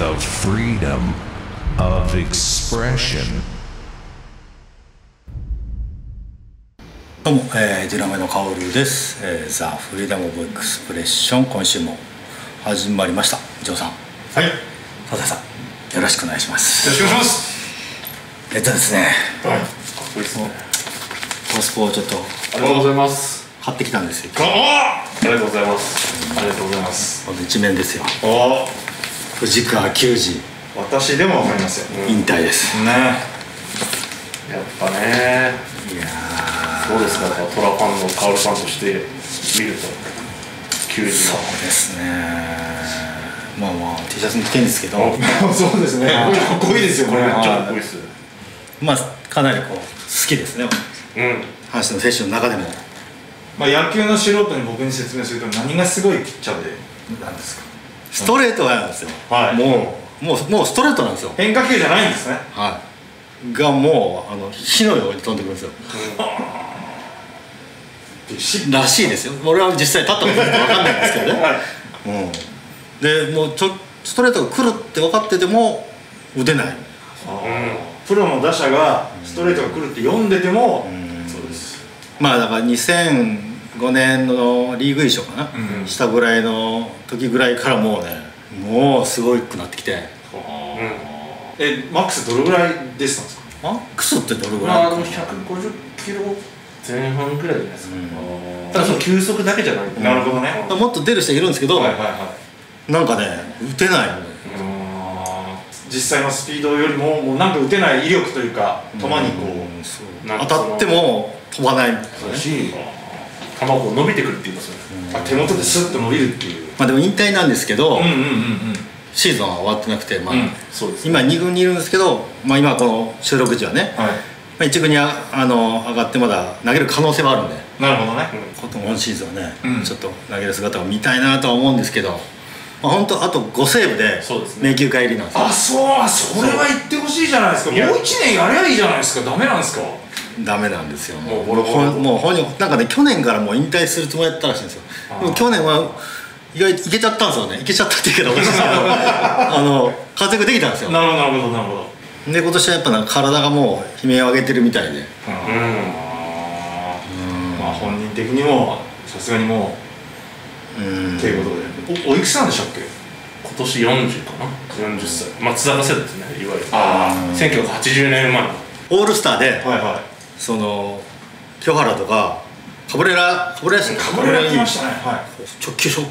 the freedom of expression. どうも、デュラメのカオルです。ザ・フリーダム・オブ・エクスプレッション、今週も始まりました。ジョーさん、 はい、 佐々さん、よろしくお願いします。 よろしくお願いします。 ですね、 はい、かっこいいですね。 トースポをちょっとありがとうございます。 買ってきたんですよ。 ありがとうございます。ありがとうございます。 この一面ですよ。 あ、 藤川球児私でもわかりますよ。 引退ですね。やっぱね。 いやどうですか、トラファンのカオルさんとして見ると球児の。 そうですね。まあまあ T シャツも着てるんですけど、 そうですね。かっこいいですよ。これめっちゃかっこいいです。 まあかなりこう好きですね。 うん。 阪神の選手の中でも。 まあ野球の素人に僕に説明すると何がすごいピッチャーでなんですか。 ストレートなんですよ。 はい。 もうストレートなんですよ。 変化球じゃないんですね。 はい。がもう火のように飛んでくるんですよ。らしいですよ。俺は実際立ったことないと分かんないんですけどね。 はい。 でもうストレートが来るって分かってても打てない。 プロの打者がストレートが来るって読んでても、そうです。 まあだから2005年のリーグ優勝かな、したぐらいの時ぐらいからもうね、もうすごくなってきて。 マックスどれぐらい出てたんですか。 マックスってどれぐらいかな。 150キロ前半くらいじゃないですか。ただその球速だけじゃない。 なるほどね。 もっと出る人いるんですけど、 はいはいはい。 なんかね打てない。 実際のスピードよりもなんか打てない威力というか、球にこう当たっても飛ばないみたいなね。 球が伸びてくるって言いますよね。 手元でスッと伸びるっていう。 まあでも引退なんですけど、シーズンは終わってなくて、まあ今2軍にいるんですけど、まあ今この収録時はね、1軍に上がってまだ投げる可能性はあるんで、 なるほどね。 今シーズンはねちょっと投げる姿を見たいなとは思うんですけど、本当あと5セーブで迷宮入りなんですよ。 あ、それは言ってほしいじゃないですか。もう1年やりゃいいじゃないですか。ダメなんですか。 ダメなんですよ。もう本人なんかね、去年からもう引退するつもりだったらしいんですよ。でも去年は意外といけちゃったんですよね。いけちゃったって言うけどおかしいですけど活躍できたんですよ。 なるほどなるほどなるほど。 で今年はやっぱ体がもう悲鳴を上げてるみたいで、 まあ本人的にもさすがにもうっていうことで、おいくつなんでしたっけ。 今年40かな。40歳、松坂世代ですね、いわゆる。1980年前のオールスターでその清原とかカブレラ来ましたね。 直球勝負って、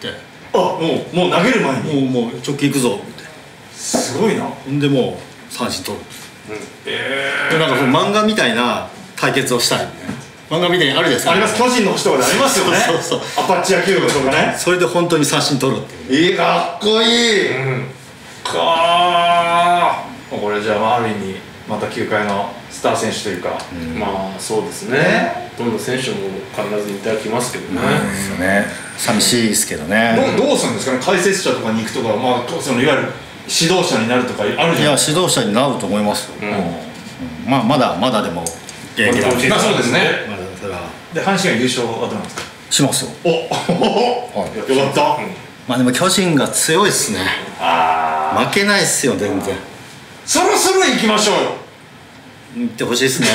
もう投げる前にもう直球いくぞって、 すごいな。 ほんでもう三振取る。でなんかその漫画みたいな対決をしたいみたいな、漫画みたいにあるじゃないですか。 あります。巨人の星とかでありますよね。 そうアパッチ野球部とかね。 それで本当に三振取るっていう。 かっこいい。これじゃあある意味また球界のスター選手というか、 まあそうですね。どんな選手も必ず引退きますけどね。 ですよね。寂しいですけどね。 どうするんですかね。解説者とかに行くとか、まあそのいわゆる指導者になるとかあるじゃないですか。 いや指導者になると思いますよ。まだでも現役だし。 そうですね。 まだそれは。 で阪神が優勝はどうなんですか。 しますよ。 よかった。 まあでも巨人が強いですね。負けないっすよ全然。 そろそろ行きましょうよ。 行ってほしいですね。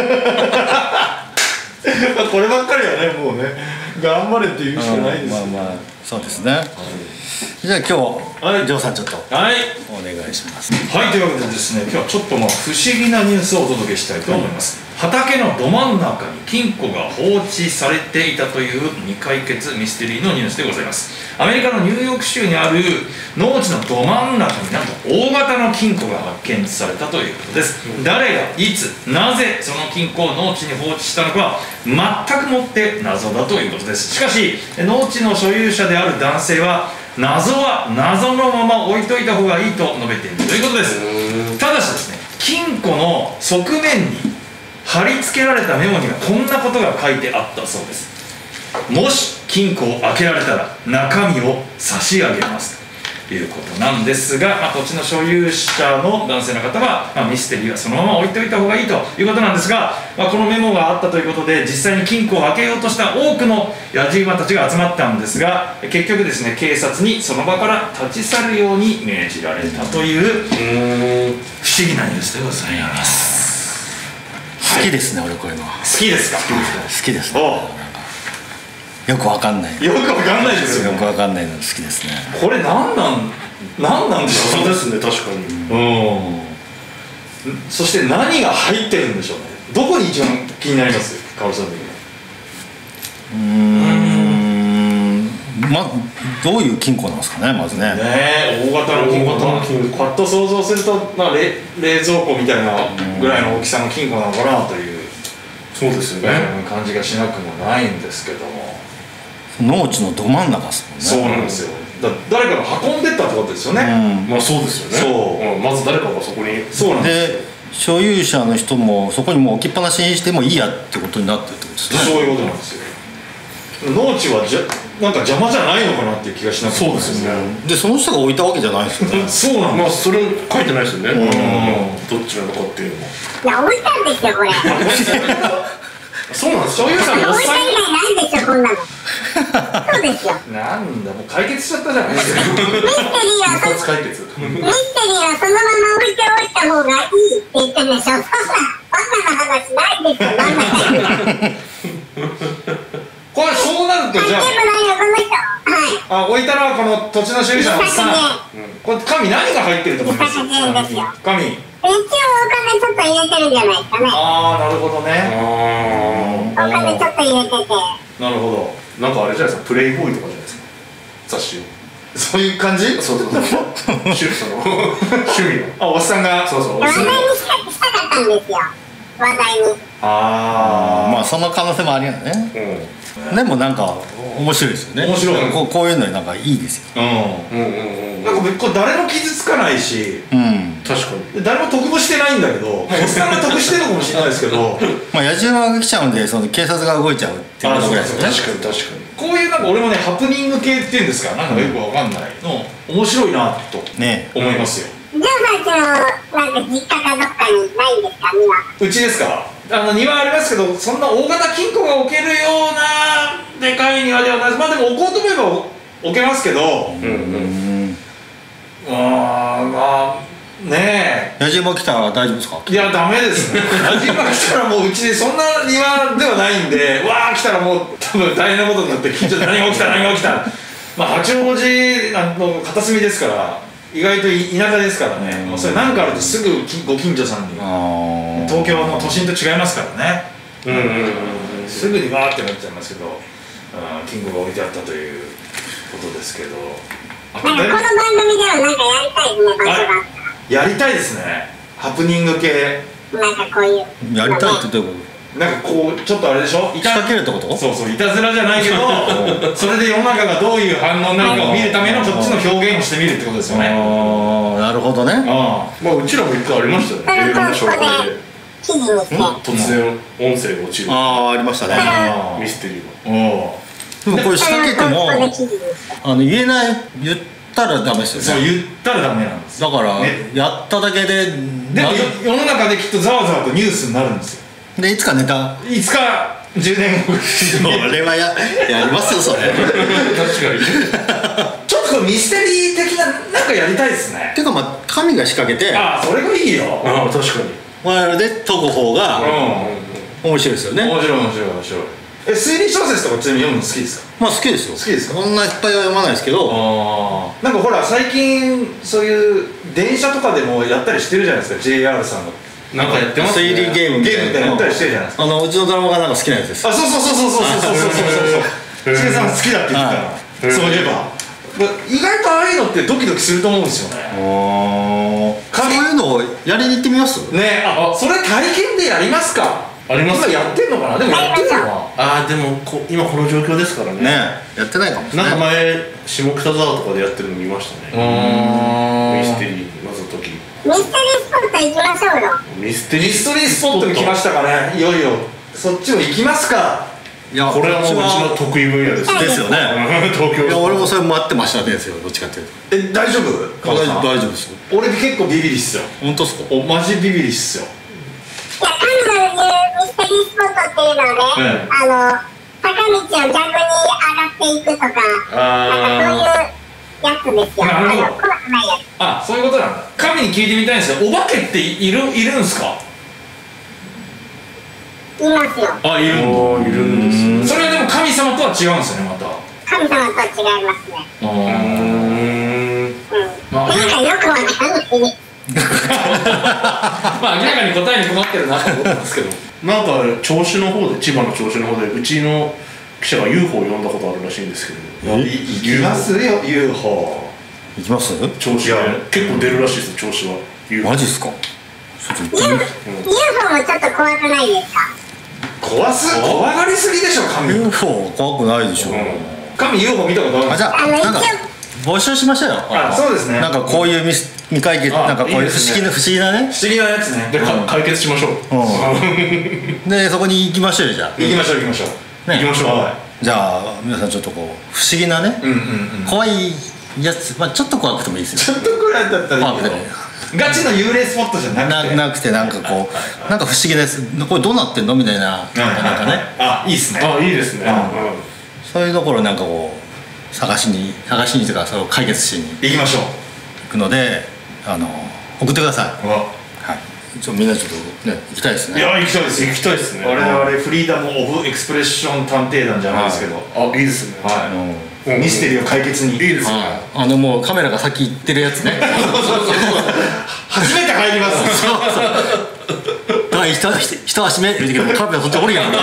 こればっかりはね、もうね頑張れって言うしかないです。 まあそうですね。じゃあ今日ジョーさんちょっとお願いします。 はい、というわけでですね、今日はちょっと不思議なニュースをお届けしたいと思います。畑のど真ん中に金庫が放置されていたという未解決ミステリーのニュースでございます。アメリカのニューヨーク州にある農地のど真ん中になんと大型の金庫が発見されたということです。誰がいつなぜその金庫を農地に放置したのかは全くもって謎だということです。しかし農地の所有者である男性は謎は謎のまま置いといた方がいいと述べているということです。ただしですね、金庫の側面に貼り付けられたメモにはこんなことが書いてあったそうです。もし金庫を開けられたら中身を差し上げます。 いうことなんですが、土地の所有者の男性の方は、ミステリーはそのまま置いておいた方がいいということなんですが、このメモがあったということで実際に金庫を開けようとした多くの野じ馬たちが集まったんですが、結局ですね、警察にその場から立ち去るように命じられたという不思議なニュースでございます。 好きですね、俺こういうのは。 好きですか？ 好きですね。よくわかんない。 よくわかんないですよね。 よくわかんないの好きですね。 これなんなんでしょう。 そうですね、確かに。 そして何が入ってるんでしょうね。どこに一番気になります？カオルさん的に。 どういう金庫なんですかね、まずね。 大型の金庫、パッと想像すると、冷蔵庫みたいなぐらいの大きさの金庫なのかなという、 そうですよね、 感じがしなくもないんですけども。 農地のど真ん中ですもんね。そうなんですよ。誰かが運んでったってことですよね。 まあそうですよね。そう、まず誰かがそこに。 そうなんですよ。 で、所有者の人もそこにもう置きっぱなしにしてもいいやってことになってるってことですね。 そういうことなんですよ。農地はなんか邪魔じゃないのかなっていう気がしなくて。 そうですよね。 で、その人が置いたわけじゃないですよね。 そうなんです。 まあそれ書いてないですよね。どっちなのかっていうのも。 いや、置いたんですよ、これ。 そうなんですか。 所有者のおっさん。 置いた以外ないんですよ、こんなの。そうですよ。 なんだ、もう解決しちゃったじゃないですか。 ミステリーは一発解決。 ミステリーはそのまま置いておいた方がいいって言ってるでしょ。そんなバカな話ないですよ、なんだこれそうなるとじゃでもないよ、この人。はい。 置いたのはこの土地の所有者のおっさん。これ紙何が入ってると思います？ 100円ですよ。 紙。 一応お金ちょっと入れてるんじゃないですかね。 ああ、なるほどね。 お金ちょっと入れてて。 なるほど。 なんかあれじゃないですか、プレイボーイとかじゃないですか、雑誌を。 そういう感じ？ そうそうそう。趣味の。 おっさんが。 そうそう。 話題にしたかったんですよ。話題に。 まあその可能性もありますね。でもなんか面白いですよね。 面白い。 こういうのなんかいいですよ。 なんかこれ誰も傷つかないし、 確かに誰も得もしてないんだけど、おっさんが得してるのかもしれないですけど、 まあ野じ馬が来ちゃうんで、その警察が動いちゃうっていうことぐらいですよね。 確かに確かに。 こういうなんか俺もね、ハプニング系っていうんですか、なんかよくわかんないの面白いなと思いますよ。 ジョーさんちのなんか実家かどっかにないんですか、庭。 うちですか？庭ありますけど、そんな大型金庫が置けるようなでかい庭ではないです。まあでも置こうと思えば置けますけど、まあねえ。 野じ馬来たら大丈夫ですか？ いや、ダメですね。野じ馬来たらもううちでそんな庭ではないんで、わー来たらもう多分大変なことになって、近所で何が起きた何が起きた。まあ八王子の片隅ですから、意外と田舎ですからね、もうそれ何かあるとすぐご近所さんに、東京の都心と違いますからね、すぐにわーってなっちゃいますけど、金庫が置いてあったということですけど、 なんかこの番組ではなんかやりたいですね、場所が。 やりたいですね、ハプニング系。 なんかこういう。 やりたいってどういうこなんかこうちょっとあれでしょ、 と？仕掛けるってこと？ そうそう、いたずらじゃないけどそれで世の中がどういう反応になるかを見るためのこっちの表現をしてみるってことですよね。 なるほどね。 まあうちらも一回ありましたよね、映画の紹介で記事にして。 突然音声が落ちるありましたね。 ミステリーの。 でもこれ仕掛けても言えない、言ったらダメですよね。 そう言ったらダメなんです。 だからやっただけで、 でも世の中できっとざわざわとニュースになるんですよ。 でいつかネタ、 いつか10年後それはやりますよ、それ。 確かにちょっとミステリー的ななんかやりたいですね。 ていうか、まあ神が仕掛けて、 それがいいよ。 確かに我々で解く方が面白いですよね。 面白い。推理小説とかちなみに読むの好きですか？ まあ好きですよ。 好きですか？ そんないっぱいは読まないですけど、 なんかほら最近そういう電車とかでもやったりしてるじゃないですか、 JR さんがなんかやってますね。 推理ゲームみたいなみたいなやったりしてるじゃないですか。 うちのドラマがなんか好きなやつです。 そうしげさん好きだって言ってた、そういえば意外とああいうのってドキドキすると思うんですよね。 そういうのをやりに行ってみますね。それ体験でやりますか？ あります。 今やってんのかな？でもやってるのかな。 でも今この状況ですからね。 やってないかもしれない。 なんか前下北沢とかでやってるの見ましたね。ミステリー謎解き。 ミステリースポット行きましょうよ。 ミステリースポットに来ましたかね。いよいよそっちも行きますか。 いやこれはもううちの得意分野ですですよね。 東京いや俺もそれ待ってましたねですよ、どっちかっていうと。 大丈夫？ 大丈夫ですよ。 俺結構ビビリっすよ。 本当っすか？ おマジビビリっすよ。 いや、彼女の言うミステリースポットっていうのはね、坂道を逆に上がっていくとか、なんかそういうやつですよ。 なるほど怖くないやつ。 あ、そういうことなんだ。神に聞いてみたいんですけど、お化けっているんすか？ いますよ。 あ、いるんです。それはでも神様とは違うんですよね、また。 神様とは違いますね。なんかよくわかんないね。 まあ明らかに答えに困ってるなと思ってますけど。 なんか銚子の方で、千葉の銚子の方でうちの記者が UFO を呼んだことあるらしいんですけど、 行きますよ、UFO。 行きます？ 銚子で結構出るらしいですよ、銚子は UFO。 マジっすか？ちょっと行ってみる。 UFO もちょっと怖くないですか？ 怖がりすぎでしょ、神。 UFO 怖くないでしょ。 神 UFO 見たことあるんですか？ あ、じゃあなんか募集しましょうよ。 あ、そうですね。 なんかこういう未解決、なんかこういういいですね不思議なね。 不思議なやつね。 で解決しましょう。 でそこに行きましょうよ、じゃあ。 行きましょう行きましょう。 ね行きましょう。 はじゃあ皆さんちょっとこう不思議なね、怖いやつ、まあちょっと怖くてもいいですよ。 ちょっとくらいだったらいいけど怖くてもいい。 ガチの幽霊スポットじゃなくて。 なくてなんかこうなんか不思議です。これどうなってんのみたいな、なんかね、 あ、いいっすね。 あ、いいですね。 そういうところなんかこう探しにというかそれを解決しに行きましょう。 行くので送ってください。 うわ、 はい。みんなちょっとね行きたいですね。 いや、行きたいです。 行きたいですね。 我々フリーダムオブエクスプレッション探偵団じゃないですけど、 あ、いいですね。 はい、ミステリーを解決に。 いいですね。 もうカメラが先行ってるやつね。 初めて入ります。 人足目見てけどカメラそっちおるやん。 あ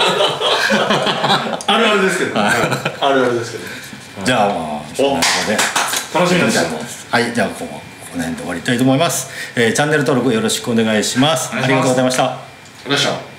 るあるですけど。あるあるですけど。 じゃあまあそんなことで楽しみにしてます。 はい、じゃあこの辺で終わりたいと思います。チャンネル登録よろしくお願いします。ありがとうございました。 ありがとうございました。